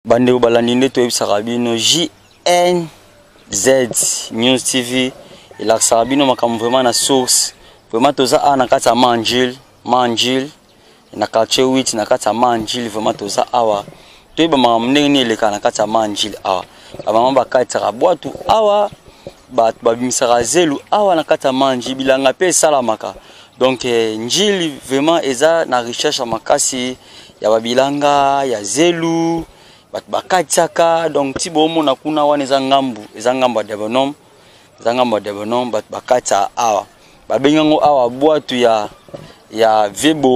Bande balandinde to ebisarabino jnz News TV et la sarabino makam vraiment na source vraiment toza a na kata manjil na quartier 8 na kata manjil vraiment toza awa to eba mamnene eleka na kata manjil awa ba ba kata boatu awa ba bimisaka zelu awa na kata manji bilanga pe salamaka donc njili vraiment eza na recherche makasi ya babilanga ya zelu bakataka donc tibomo na kuna wana eza ngambu devenom bakata awa babengango awa boatu ya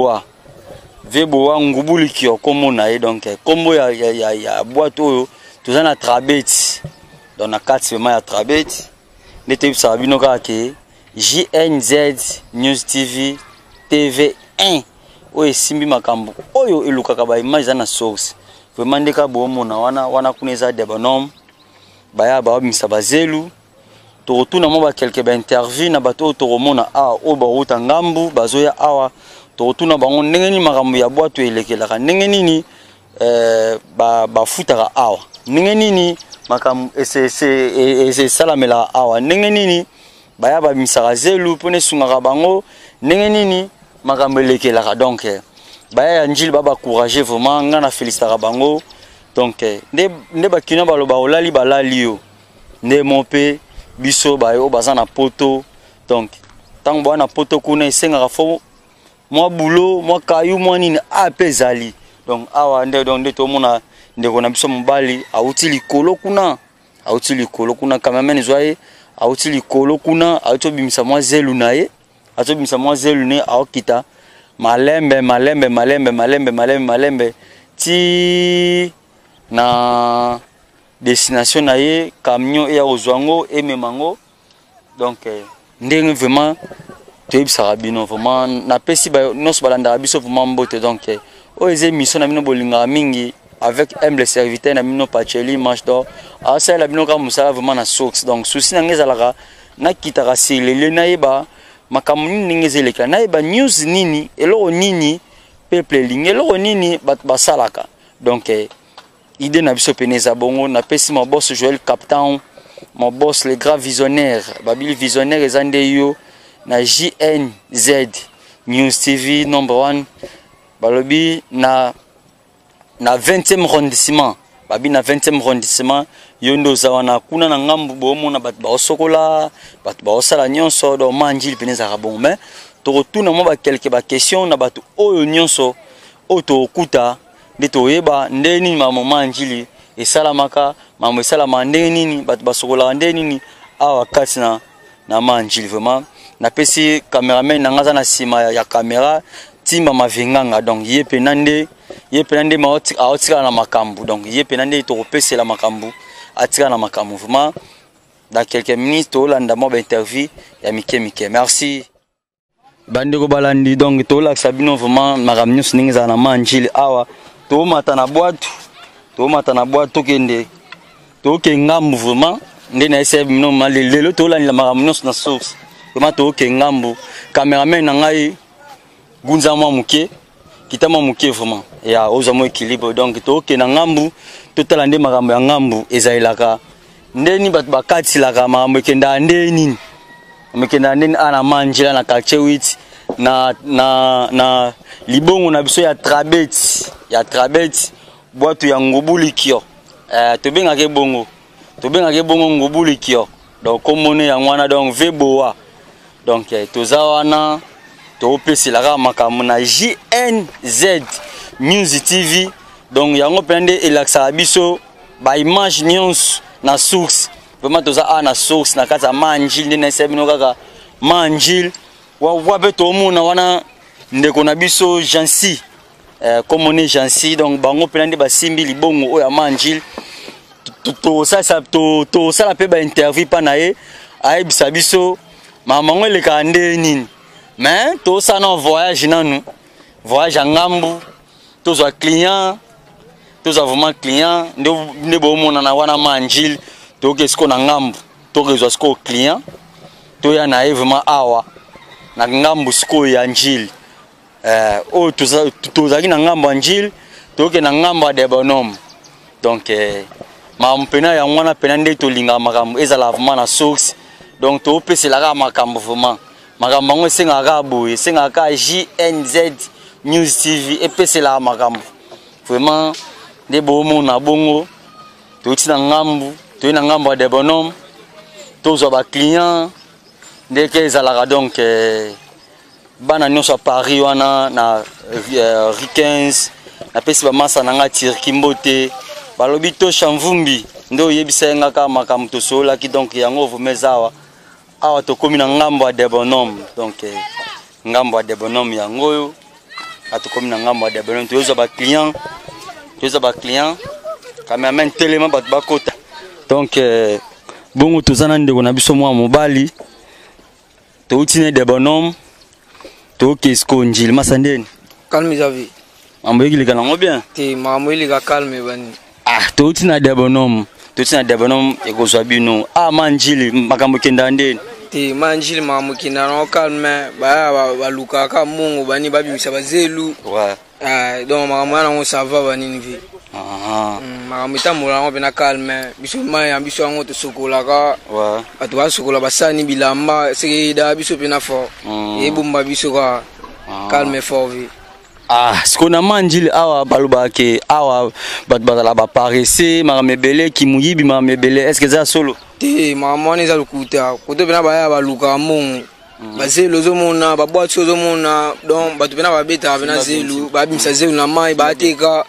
veboa ngubulikio komo na ye donc kombo ya boatu oyo toza na trabeti donc na kati vraiment ya trabeti nete bisa bino kake jnz News TV TV1 oyo simbi makambo oyo elukaka ba image na source vraiment ndeka bomona wana kuneza devenom baya ba bimisa bazelu to retourna mo ba quelques ba interview na bato to romona a o ba ruta ngambu bazoya awa to retourna bango ndenge ni makambo ya boatu elekelaka ndenge nini ba futaka awa ndenge nini makambo ese salamela awa ndenge nini baya ba bimisa zelu pone sungaka bango ndenge nini makambo elekelaka donc baya njili baba courager vraiment ngana félicitera bango donc nde bakina baloba olali balali yo nde mope biso bayo bazana poto donc tant bwana poto kuna isengaka fo moi boulot moi kayu moi nini apezali donc awa nde to mona ndeko na biso mobali auti likolo kuna quand même nzoye auti likolo kuna auto bimisa moi zelu naye auto bimisa moi zelu ne aokita malembe ti na destination na ye camion ya ozwango et memango donc ndenge vraiment toyebisaka bino vraiment na pesi ba noso balanda biso vraiment mbote donc o eze mission na bino bolinga mingi avec humble serviteur na bino Pacheli manche d'or asa la bino ka musala vraiment na source donc souci na ngezalaka na kitaka silele na yeba makamuni ningezeleka na yeba news nini eloko nini peuple linge eloko nini bat basalaka donc idée na biso peneza bongo na pesi mon boss Joël Captain mon boss les grands visionnaires babil visionnaire ezande yo na jnz News TV number 1 balobi na 20e arrondissement babi na 20e arrondissement yondo zawana kuna na ngambu bomona bat ba osokola bat ba osala nyonso do manjili peneza bon mais to retourna mo ba quelques ba questions na batu oyo nyonso oto okuta ndito yeba ndeni mama manjili esalamaka mama esalama ndeni bat ba sokola ndeni awa kati na manjili vraiment na pesi cameraman na ngaza na sima ya camera timba mavenganga donc yepenande maoti aotika na makambu donc yepenande to kopese la makambu atira na makambu vraiment dans quelques minutes to landa mo ba interview ya mike merci bandeko balandi donc to la sabino vraiment makambu nyos ninga na manjili awa to mata na boîte kende to ke ngambu vraiment ndena ese bino malelo to landa makambu nyos na source vraiment to ke ngambu cameraman na ngai gunza mwa muke kitama muke vraiment ya oza mo équilibre donc to ke na ngambu totala nde makambo ya ngambu ezailaka ndeni bat bakati la kama mekenda ndeni ana manjila na quartier 8 na libongo na biso ya trabeti boatu ya ngubulikio tobengake bongo ngubulikio donc komone ya ngwana donc veboa donc toza wana to pesi la makambo na jnz News TV donc yango pende elaksa biso ba image nyons na source vraiment toza na source na kata manjil ndena sebino kaka manjil wa beto mona wana ndeko na biso jansi comme on est jansi donc bango pende ba simbi libongo oya manjil to sala pe ba interview pa na ye ayebisa biso mama ngole ka ndeni mais to ça non voyage nanu voyage ngambu toza client toza vraiment client nde bomona na wana manjil to kesko na ngambu to kezo sko client to ya na vraiment awa na ngambu sko ya njil o toza na ngambu njil to ke na ngambu de bonhomme donc makambo pena ya ngwana pena nde tolinga makambo ezala vraiment na source donc to peselaka makambo vraiment makambo ngo sengaka boye sengaka JNZ News TV epeselaka makambo vraiment nde bomo na bongo to tina ngambu to ina ngambu de bonhomme tozo ba client nde ke ezalaka donc bana nyonso Paris wana na Rikens na pesi ba masa nanga Turki mbote balobi to chamvumbi ndo yebisa ngaka makambo to sola ki donc yango vumezawa awa to komi na ngambo de bonhomme donc ngambo de bonhomme yango yo atokomi na ngambo de bonhomme tozo ba client cameraman tellement bat bakota donc bongo tozana ndeko na biso mwa mobali to utine de bonhomme to kesko njili masandeni calme javi mambo yiki likana ngo bien te mambo yiki calme bani to utina de bonhomme ekozwa bino manjili makambo kenda ndeni te manjili makambo kenda no calme ba luka ka mungu bani babimisa bazelu donc makambo yana ngo sava bani nivi makambo itamola ngo pena calme biso mai ambiso yango to sokolaka bato basokola basani bilamba sekeda biso pena fort ebumba biso ka calme fort vi sikona manjili awa baloba ke awa bato bazala baparese makamebele kimuyibi makamebele est-ce que za solo te makambo wana eza lokuta kote pena baya baluka mungu bazelu ozomona babwati ozomona donc bato pena babetaka pena zelu babimisa zelu na mai bateka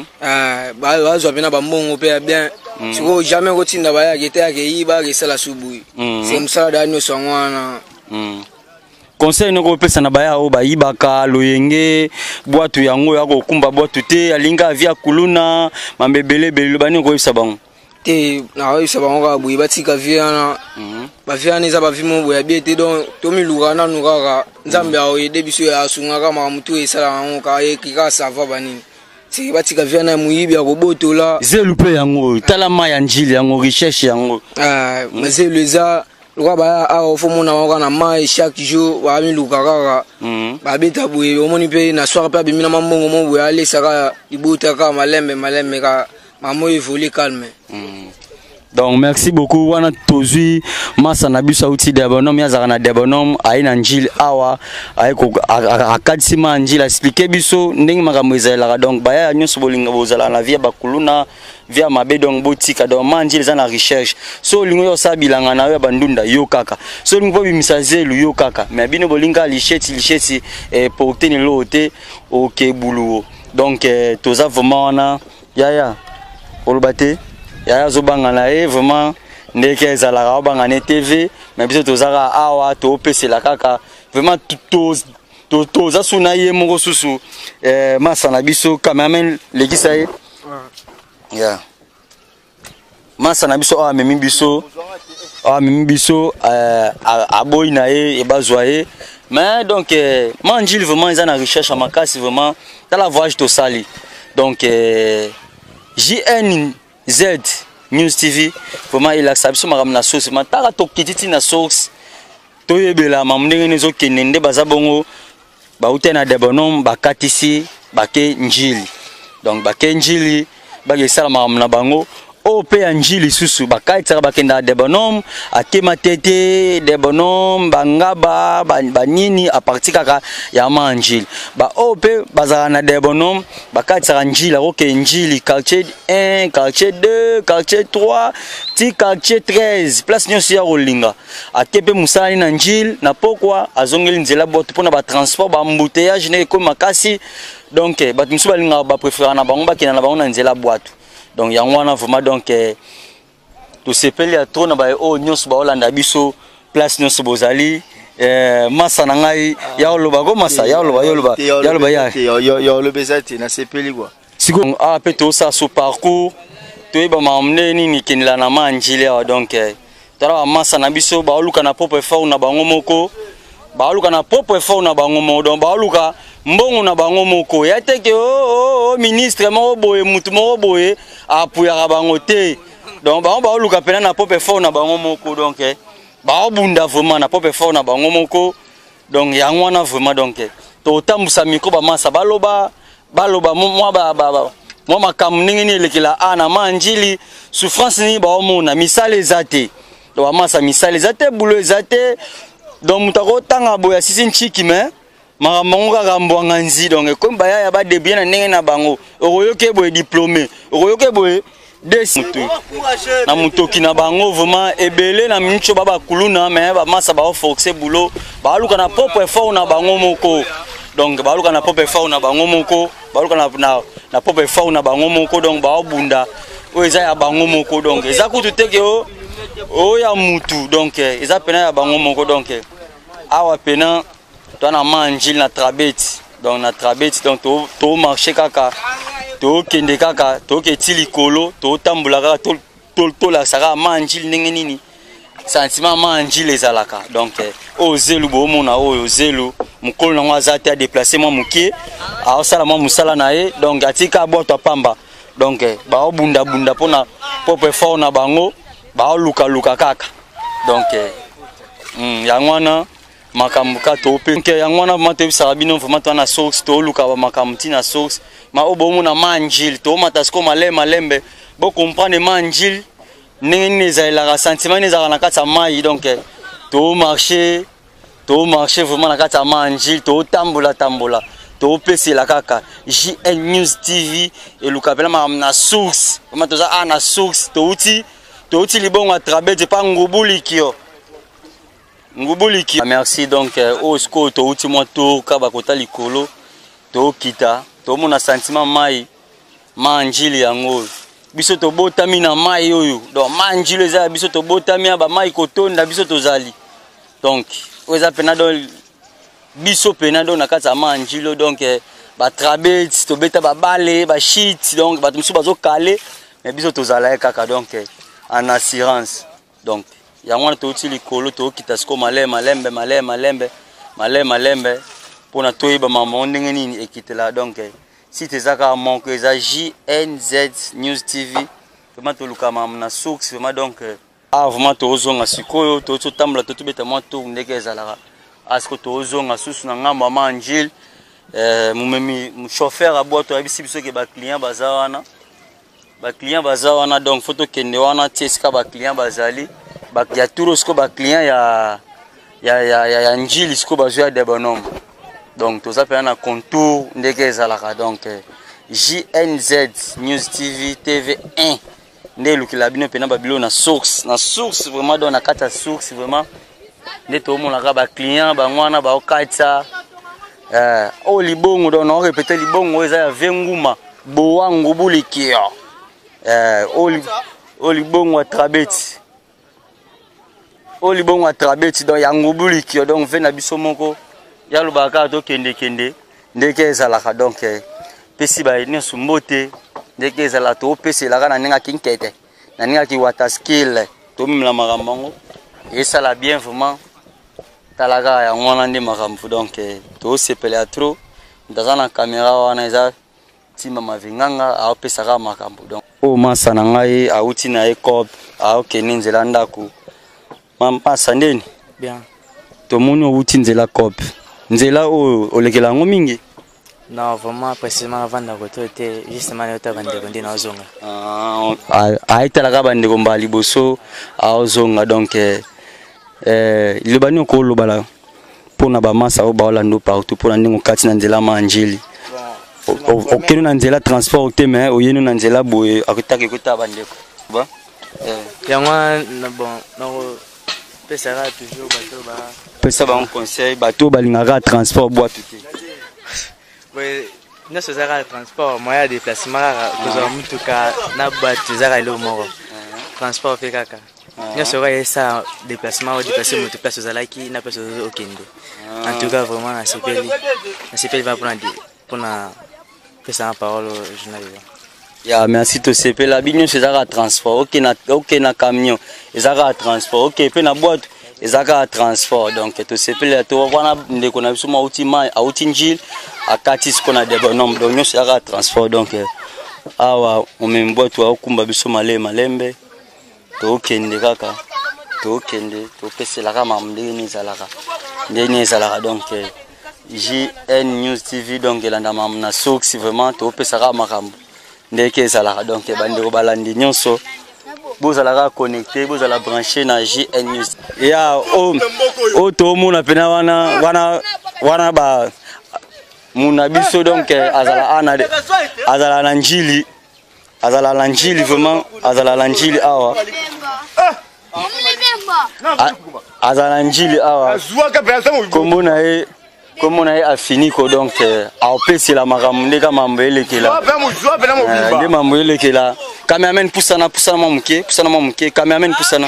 bazwa pena bambongo pe ya bien sikoyo jamais kotinda bayaka ete yake yiba kesala subui c'est mosala da nyonso yango wana conseil noko pesa na baya o bayibaka loyenge bwatu yango ya kokumba bwatu te alinga via kuluna mambebele bele bani ko yisa bango te na yisa bango ka buyi batika viana ba viana eza ba vimo boya biete donc to miluka na nukaka nzambe awo yede biso ya sunga kama mutu esala ngo ka ekika sava bani si batika viana muyibi ya kobotola zelu pe yango talama ya njili yango recherche yango mazelu eza Lwa ba a fomo na waka na Mayi chaque jour wa mi lukaka ba beta boye omoni pe na soir pe bimina mambongo mo boye ale saka ibota ka malembe ka mamo évolue calme. Donc merci beaucoup wana tozui masa na biso outil de bonhomme ya zaka na de bonhomme aina njili awa ayeko akadisima njili expliquer biso ndenge makambo ezala donc baya nyonso bolinga bozala na via bakuluna via mabe donc botika donc manjili za na recherche so lingo yo sabilanga na yo bandunda yo kaka so lingo bimisa zelu yo kaka mais bino bolinga licheti pour tenir lote OK buluo donc toza vraiment wana ya olobate ya zobanga na vraiment ndeke ezalaka banga TV mais biso tozaka awa to opesela kaka vraiment toza suna ye moko susu masa na biso cameraman lekisa ye ya masa na biso amemi biso aboyi na ye ebazwa ye mais donc manjili vraiment ils en recherche à makasi vraiment dans la voyage to sali donc jnz News TV vraiment il a sabiso makam na source mataka to kititi na source to yebela mamndenge nezo kenende bazabongo ba utena de bonhomme bakatisi bake njili donc bake njili bage sala makam na bango o pe njili susu bakaitsa bakenda de bonhomme atema tete de bonhomme bangaba banini a partir kaka ya manjili ba o pe bazala na de bonhomme bakaitsa njili oke njili quartier 1 quartier 2 quartier 3 ti quartier 13 place nyonso ya kolinga atepe musali na njili na pokwa azongeli nzela boto pona ba transport ba embouteillage ne ko makasi donc batu musu balinga ba préférer na bango bakina na bango na nzela boito donc yangwana vraiment donc to sepeli a trop na ba o nyonso ba olanda biso place nyonso bozali masa na ngai ya oloba ko masa ya oloba ya olobezati na sepeli quoi siko a pe to sa so parcours to eba mamne nini kinila na manjili ya donc tara masa na biso ba oluka na propre effort na bango moko ba oluka na propre effort na bango moko donc ba oluka mbongo na bango moko ya teke ministre mo boye mutu mo boye apuya bango te donc ba oluka pena na propre effort na bango moko donc ba bunda vraiment na propre effort na bango moko donc yangwana vraiment donc to tambusa micro ba masa baloba moi moi makambo ndenge ni elekela ana manjili souffrance ni ba omona misale ezate do amasa misale ezate boulot ezate donc mutako tanga boya sisi nchiki me makambo kaka mbwanga nzi donc comme baya ya ba debien na ndenge na bango okoyoke boye diplômé okoyoke boye na mutoki na bango vraiment ebele na mincho baba kuluna mais ba masa ba forcer boulot ba luka na propre effort na bango moko donc ba luka na propre effort na bango moko ba luka na propre effort na bango moko donc ba obunda o eza ya bango moko donc eza kutu teke o ya mutu donc eza pena ya bango moko donc awa pena to na manjil na trabeti donc na trabeti donc to marcher kaka to kende kaka to ketili kolo to tambula kaka to la saka manjil ndenge nini sentiment manjil ezalaka donc o zelu bo mona o zelu mukolo na ngazate a déplacer moi mukie a sala moi musala na ye donc atika boto pamba donc ba obunda bunda pona propre fort na bango ba luka kaka donc yangwana makambuka to pe nke yangwana mate bisabino vraiment to na source to luka ba makamti na source ma obo na manjil to matasko malembe bo comprendre manjil nini ezala sentiment ezala na kata Mayi donc to marcher vraiment na kata manjil to tambola to pesi la kaka JN News TV et luka pela na source vraiment to za na source to uti libongo a travers pas ngubulikio. Merci donc au sco to uti mo to ka bakota likolo to kita to mona sentiment Mayi manjili yango biso to botami na Mayi oyo donc manjili za biso to botami ba Mayi kotonda biso to zali donc oza pena do biso pena do na kata manjilo donc ba trabet to beta ba bale ba shit donc ba tumsu bazo kale mais biso to zala kaka donc en assurance donc yango to uti likolo to kita sko malembe pona toyeba mama ndenge nini ekitela donc si tezaka monko eza jnz news tv vraiment to luka mama na source vraiment donc vraiment to ozonga sikoyo to tambla to beta mo to ndeke ezalaka asko to ozonga susu na ngamba manjil mumemi chauffeur a boto abisi biso ke ba client baza wana donc photo kende wana tieska ba client bazali ba ya turo sko ba client ya njili sko bazwa de bonhomme donc tout ça peut na contour ndeke ezalaka donc JNZ News TV TV1 nde lukila bino pena babilo na source vraiment dans na kata source vraiment nde to mona ka ba client ba ngwana ba okatsa o libongo donc on répéter libongo eza ya venguma bowangu bulikio o libongo a trabeti donc yango bulikio donc ve na biso moko ya lubaka to kende ndeke ezalaka donc pesi ba ni sumbote ndeke ezala to pesi la kana ninga kinkete na ninga ki water skill to mimla makambo et ça la bien vraiment talaga ya ngwana ndi makambo donc to sepela trop ndazana caméra wana eza tima mavinganga a pesa ka makambo donc o masa na ngai a uti na ekop a okeni nzela ndako mama sandeni bien to moni uti nzela kop nzela o olekela ngo mingi non vraiment précisément avant d'akote justement le ta bande konde na ozonga aitala ka bande ko mbali boso a ozonga donc le bani ko lobala pona ba masa o ba olando partout pona ndingo kati na nzela manjili okeno na nzela transport te mais oyeno na nzela boye akutaki kuta bande ko ba yangwa bon no pesera toujours bato ba pesa ba un conseil bato balingaka transport boîte te oui ne se zara transport moyen de déplacement ko mutuka na bato zara ile moko transport fait kaka ne serait ça déplacement ou déplacer moto place aux alaki na place au kende en tout cas vraiment na CPL va prendre pesa la parole au journaliste. Ya merci to CPL la bignon c'est ça transport OK na camion ezaka transport OK pe na boîte ezaka transport donc to CPL to wana ndeko na biso mauti mai auti njil akati siko na de bonhomme donc c'est ça transport donc awa on même boîte wa okumba biso malembe to kende kaka to kende to pesela kama ndeni ezalaka donc JN News TV donc elanda mamna source vraiment to pesaka makambo ndeke ezalaka donc bandeko balandi nyonso bozalaka connecté bozala branché na JN ya o to mona pena wana ba muna biso donc azala na njili vraiment azala na njili awa azala njili awa comme on a fini donc a opérer la maramde comme ambele kila de mambele kila cameraman poussana mamuke cameraman poussana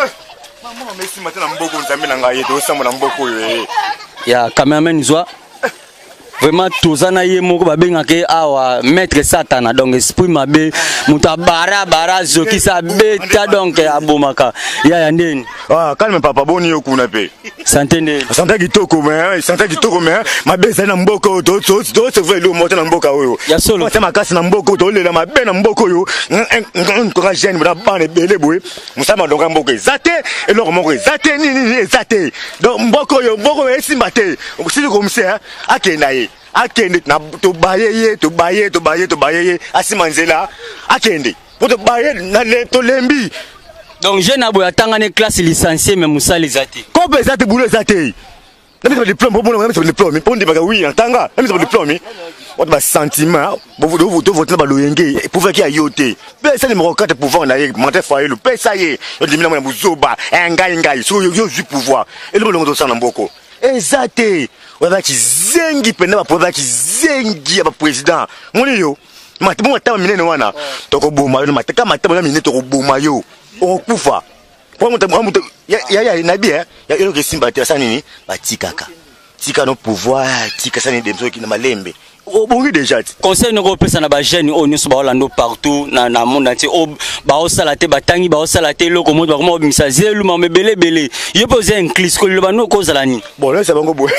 ya cameraman zwa vraiment tozana ye moko babengaka awa maître satana donc esprit mabe muta bara zoki sa beta donc abomaka ya ndeni calme papa boni yo kuna pe santé kitoko mais mabe za na mboko to se vrai lo mota na mboka oyo ya solo ma kasi na mboko to lela mabe na mboko yo ko jeune na bana bele boy musama donc mboko ezate eloko moko ezate nini ezate donc mboko yo esimba te sisi comme ça akenda ye akende na to baye asimanzela akende pour to baye na le to lembi donc jeune abo atangane classe licencié mais musali zati ko bezate boulot zate même sur le diplôme même sur le diplôme pour dire oui entanga même sur le diplôme on ba sentiment vous voter ba loyenge pour faire qui a yoté pesa ni mo 4 pouvoir na ye monter foyer le pesa ye yo dimina na buzoba ngai so yo ju pouvoir et le longo to na mboko ezate waba kizengi pena ba province kizengi ya ba president moni yo matimo ta minene wana toko boma yo mateka matamo na minene toko boma yo okufa pour mutu ya na bien ya yo ke simba te sanini batikaka tika no pouvoir tika sanini demso ki na malembe bongi déjà conseil no ko pesa na ba jeune o nyuso ba olando partout na monde entier o ba osala te batangi ba osala te loko mo ba ko bimisa zelu ma belé yo poser un clis ko le ba no ko zala ni bon là ça bango boy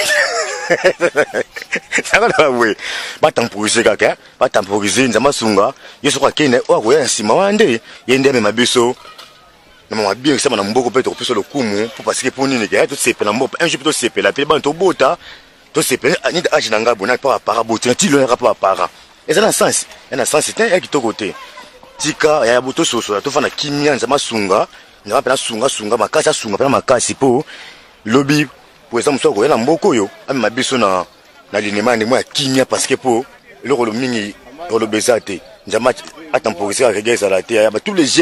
ça va ouais ba temporiser kaka ba temporiser nzama sunga yo so kwa kene o ko ya nsima wande yende me mabiso na mama bien ça na mboko peut ko le kumu pour parce que pour nini ke tout c'est pe na mboko un jour plutôt c'est pe la pe ba to bota to c'est pe ni age na ngabo na pa para bota ti lo rapport para et ça na sens c'est un qui to côté tika ya boto soso to fana kimia nzama sunga na pa sunga makasa sunga pa makasi po lobby pour exemple so ko na mboko yo ami mabiso na linema ni moi kimia parce que po le rolo mingi rolo bezate nzama a temporiser avec ça la terre tous les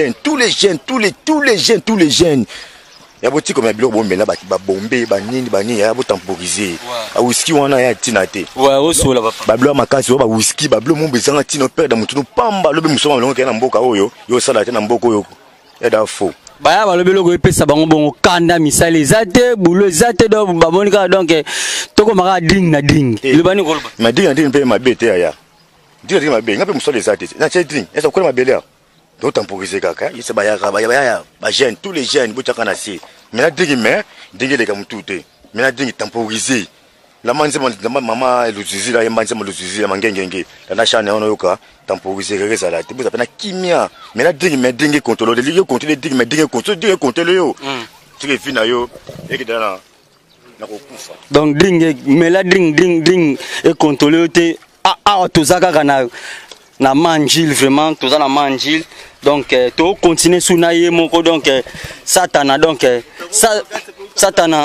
jeunes ya boti comme bilo bombe na ba bombe ba nini ya bo temporiser a whisky wana ya tinate ouais osola papa ba blo makasi ba whisky ba blo mombe zanga tino perdre mutu no pamba lobe musoma lonke na mboka oyo yo sala te na mboka oyo eda fo baya balobe loko epesa bango bongo kanda misale zate bulo zate do ba monika donc toko maka ding le bani ko ma ding pe ma bete ya dire ma be ngape musole zate na chetring esa ko ma bele donc temporiser kaka yese ba jeune tous les jeunes botaka na si mais na dingi le kam touté mais na dingi temporiser la manze mama eluzizi la manze eluzizi la mangengenge na Chaine on yoka temporiser reza la te boza pena kimia mais na dingi contrôler le contrôler dingi mais dingi contrôler yo tu que fina yo et que dans na ko kufa donc dingi mais la ding et contrôler te tozaka kana na manjil vraiment tozana manjil donc to continuer sous naye moko donc satana donc satana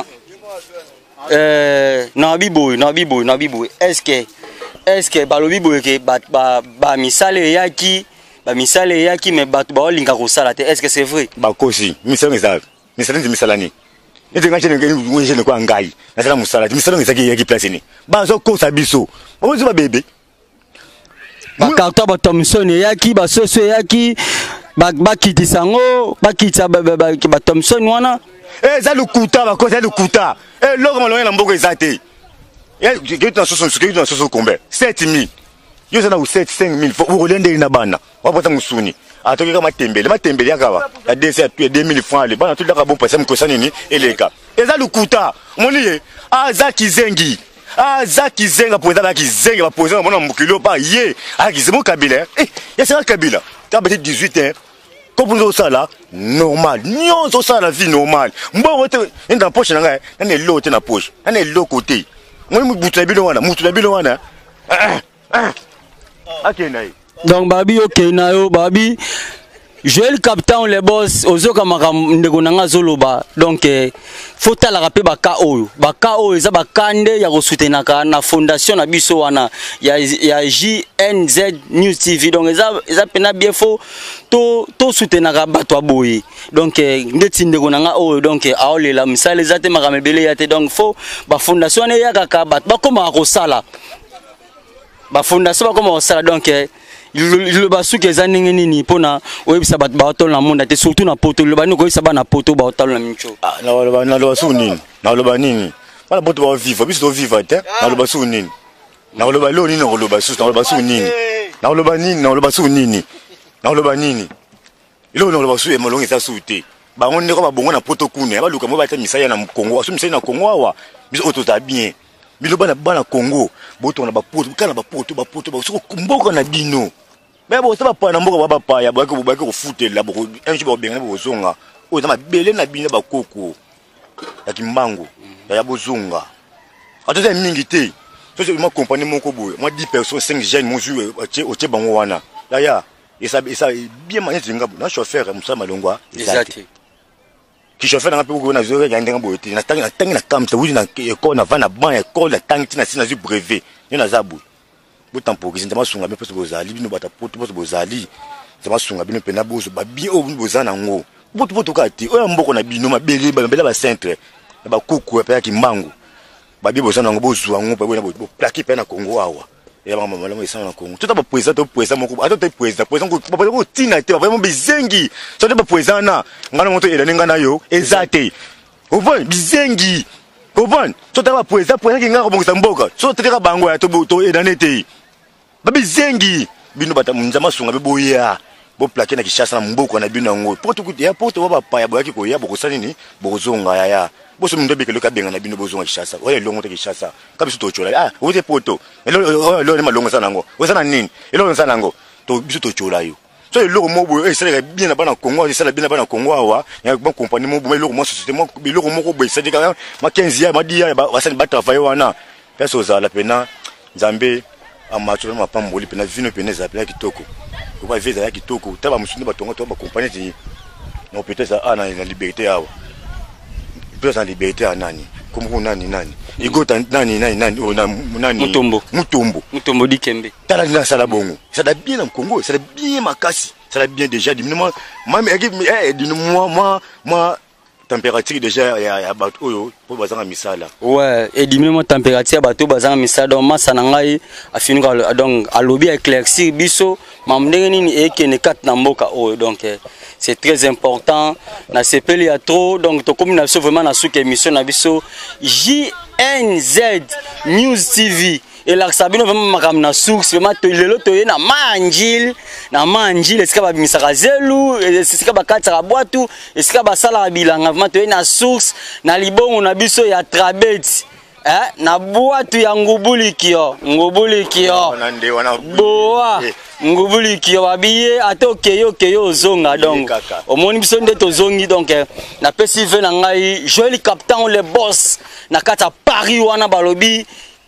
na biboy est-ce que balobi boy ke ba misale yaki mais ba linga ko sala te est-ce que c'est vrai ba kosi misale misalani ete ngache ne ko ngai na sala musala misale ngizaki yaki place ni ba zo ko sabiso o zo ba bébé ba karto ba Thompson yaki ba soso yaki ba kitisango ba kitsa ba Thompson wana za lukuta ba ko za lukuta logo malonga na mboko ezate que tu as soso combien 7000 yo za na 5000 pour relender na bana wa pota musuni atoki kama matembele yakaba ya 2000 francs le bana tout la bon passer mkosa nini eleka eza lukuta moniye za kizengi Zaki zenga pour ça qui zenga va poser mon mukilo pas yé qui c'est mon kabila ya c'est kabila tu as peut-être 18 ans comme ça là normal non ça la vie normale mbo dans poche na ngai na lote na poche na lo côté moi mutu na bilo wana akena Donc babi ok na yo babi Joël Captain les boss ozoka ndeko nanga zoloba donc faut la rappeler baka oyo eza bakande ya kosutenaka na fondation na biso wana ya jnz news tv donc eza pena bien faux to soutenaka bato aboye donc ndeti ndeko nanga oyo donc aolela misala ezate makamebele yate donc faut ba fondation ne yakaka bato bakoma kosala ba fondation bakoma kosala donc le basu que za ndenge nini pona oyebisa bato baotolo na monde te surtout na poto le bani koyebisa bana poto baotolo na mincho na lo basu nini na lo banini bana poto ba vivre biso vivre te na lo basu nini na lo ba lo nini na lo basu na lo basu nini na lo banini na lo basu nini na lo banini ilo na lo basu e molongi sa sute ba ngonne ko ba bongo na poto kune ba luka mo ba ta misaya na Congo asu misaya na Congo awa biso otota bien bilo bana Congo boto na ba poto kana ba poto ba so mboka na bino. Mais bon, ça va pas n'importe quoi pas ya ba ko foutre là beaucoup un jour bien bo zonga o za mabele na bino ba koko ya kimbango ya bozonga atoza mingi te so je ma compagnie moko boye moi 10 personnes 5 jeunes mon jouer au che bango wana ya et ça bien manier zinga na chauffeur musa malongwa exact qui chauffeur na pe ko na zo ya ndenga boye na tangi na kamta wuzi na ko na vana ban ya ko la tangi na sina zu brevet ni na zabu botampokizi ndama sunga be poso bozali bino bata poto poso bozali ndama sunga bino pena bozo ba bien o bozana ngo poto kati o mboko na bino mabele ba centre ba kuku pe ya kimbangu ba bi bozana ngo bozwa ngo ba bona bo plaquer pe na Congo awa ya mama mala mo isana na Congo tout ba président moko ato te président ko ba tina te ba vraiment bizengi so te ba président na ngana moto elane ngana yo ezate o bon bizengi o bon so te ba président ki ngako bongisa mboka so te ka bango ya to elane te babi zengi bino bata munzama sunga beboya bo plaquer na Kishasa na mboko na bino ngo poto kuti ya poto wa papa ya boyaki ko ya bokosana ni bokozonga ya boso ndo bekelo ka benga na bino bozonga Kishasa oya longo te Kishasa kabiso to chola ote poto lo ne malongo sana ngo osana nini elo sana ngo to biso to chola yo so lo mobo sala bien na bana Congo sala bien na bana Congo awa ya ba compagnie mobo lo mo société mo lo moko bo sala ka ma 15 ya ma 10 ya ba wasani ba travailler wana peso za la pena Nzambe amacho na mapamboli pena vino pena za pela kitoko ko ba visa ya kitoko taba musuni batonga to ba compagnie ti no peut-être ana na liberté yawa peut-être en liberté anani comme nani igota nani mutombo dikembe tala na sala bongo ça da bien en Congo ça da bien makasi ça da bien déjà diminuement moi température déjà ya bato oyo po bazanga misala ouais et diminuement température bato bazanga misala donc masa na ngai afinuka donc alobi éclaircir biso mamndenge nini ekene kat na mboka oyo donc c'est très important na sepeli ya trop donc to communication vraiment na souke émission na biso jnz news tv et la sabino vraiment makam na source vraiment to lelo to na manjil esika ba bimisaka zelu esika ba katsa boatu esika ba sala bilanga vraiment to na source na libongo na biso ya trabet na boatu ya ngubulikio boa ngubulikio babiye atokeyo ozonga donc omoni biso nde tozongi donc na pesi ve na ngai Joël Captain le boss na kata Paris wana balobi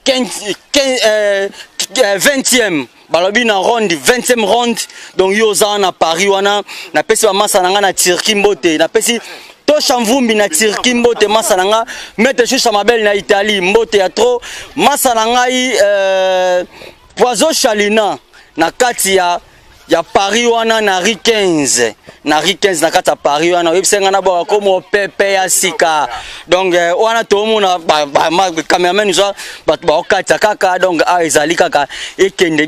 20e balobi na ronde 20e ronde donc yoza na Paris wana na pesi ba masa na nga na Turquie mbote na pesi to chamvumbi na Turquie mbote masa na nga mete shusha mabel na Italie mbote ya trop masa na ngai poiso chalina na kati ya Paris wana na rue 15 na kati ya Paris wana yebsenga na ba komo pepe ya sika donc wana to mona ba cameraman zo ba okata kaka donc ezali kaka ekende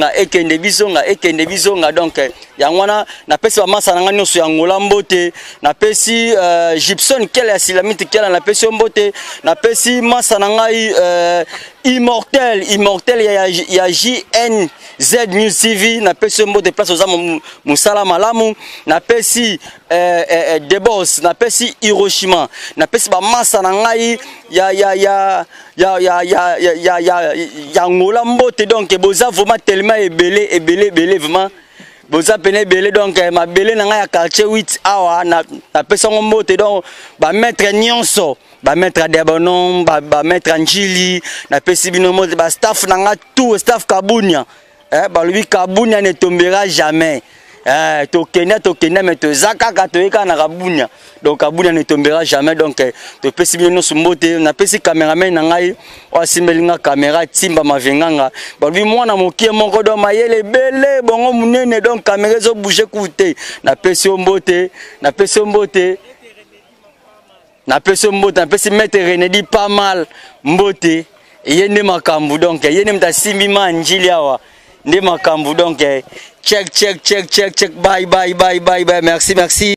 bizonga donc ya wana na pesi ba masa na ngani so ya ngola mbote na pesi Gibson kele ya silamite kele na pesi mbote na pesi masa na ngai immortel ya JNZ News TV na pesi mbote place oza musala malamu na pesi Debos na pesi Hiroshima na pesi ba masa na ngai ya ngola mbote donc boza vraiment tellement ebele vraiment boza pene belé donc ma belé na ngai ya quartier 8 awa na pesi mbote donc ba maître nyonso ba maître Debonon ba maître Njili na pesi bino mbote ba staff na nga tout staff Kabunia balobi kabunya ne tombera jamais. Tokenya mais to zakaka to eka na kabunya. Donc kabunya ne tombera jamais. Donc to pesi bino sumbote na pesi cameraman na ngai o simbelinga caméra timba mavenganga. Balobi mwana mokie moko do mayele bele bongo munene donc caméra zo bouger koute. Na pesi mbote, na pesi mbote. Na pesi mbote, na pesi mettre Renedi pas mal mbote. Yende makambu donc yende mta simbi manjili awa. Nde makambu donc check bye merci